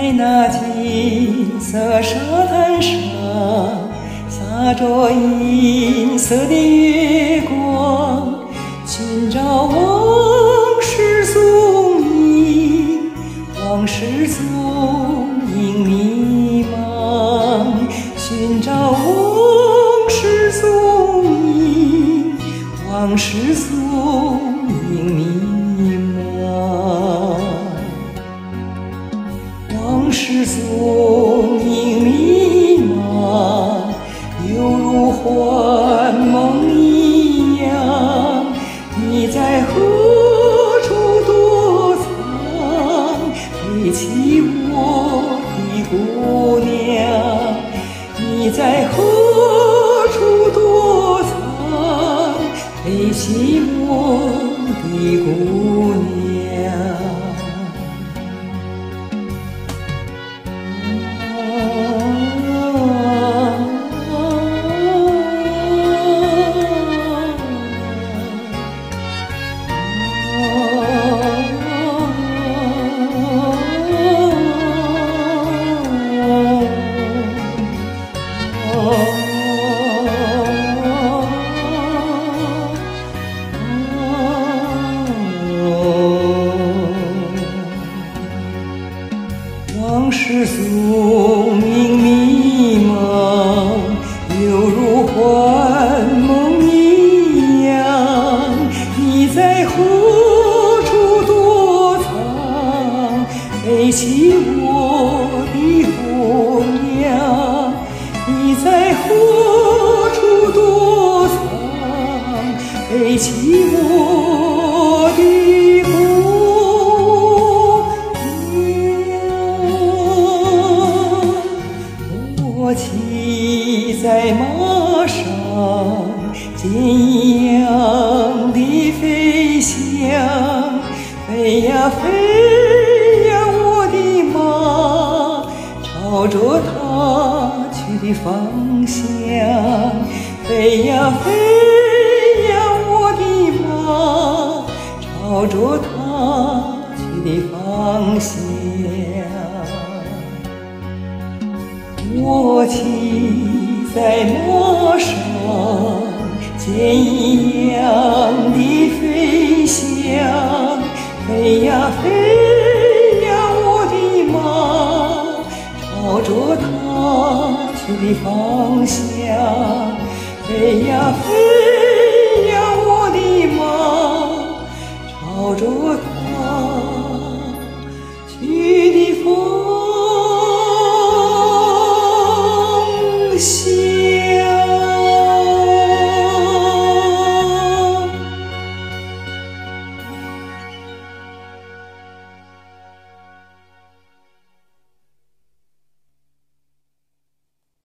那金色沙滩上，洒着银色的月光，寻找往事踪影，往事踪影迷茫，寻找往事踪影，往事踪影迷茫。往事踪影迷茫，犹如幻梦一样。你在何处躲藏？背起我的姑娘。你在何处躲藏？背起我的姑娘。往事踪影迷茫，犹如幻梦一样。你在何处躲藏？背起我的姑娘。你在何处躲藏？背起我的姑娘。我骑在马上，箭一样的飞翔，飞呀飞呀，我的马，朝着它去的方向。飞呀飞呀，我的马，朝着它去的方向。我骑在马上，箭一样的飞翔，飞呀飞呀，我的马，朝着它去的方向。飞呀飞呀，我的马，朝着它